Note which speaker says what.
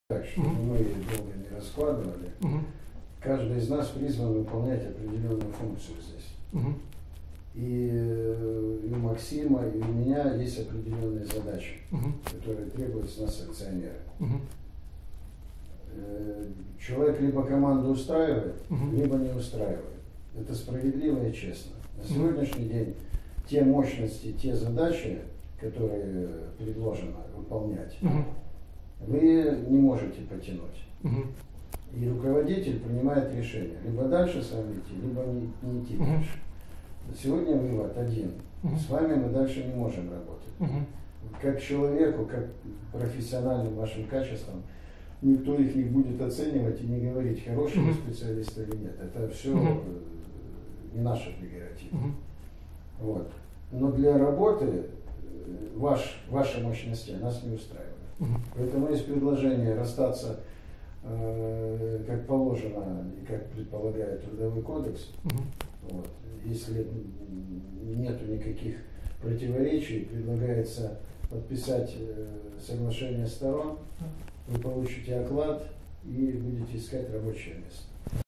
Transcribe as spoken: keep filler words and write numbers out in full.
Speaker 1: Так, чтобы uh-huh. мы долго не раскладывали, uh-huh. каждый из нас призван выполнять определенную функцию здесь. Uh-huh. И, и у Максима, и у меня есть определенные задачи, uh-huh. которые требуют с нас акционера. Uh-huh. Человек либо команду устраивает, uh-huh. либо не устраивает. Это справедливо и честно. На сегодняшний uh-huh. день те мощности, те задачи, которые предложено выполнять, uh-huh. вы не можете потянуть. Uh-huh. И руководитель принимает решение, либо дальше с вами идти, либо не, не идти uh-huh. дальше. Сегодня вывод один. Uh-huh. С вами мы дальше не можем работать. Uh-huh. Как человеку, как профессиональным вашим качествам, никто их не будет оценивать и не говорить, хороший uh-huh. специалист или нет. Это все uh-huh. не наша прерогатива. Uh-huh. Вот. Но для работы ваш, ваши мощности нас не устраивают. Uh-huh. Поэтому есть предложение расстаться, э, как положено и как предполагает Трудовой кодекс. Uh-huh. Вот. Если нету никаких противоречий, предлагается подписать э, соглашение сторон, вы получите оклад и будете искать рабочее место.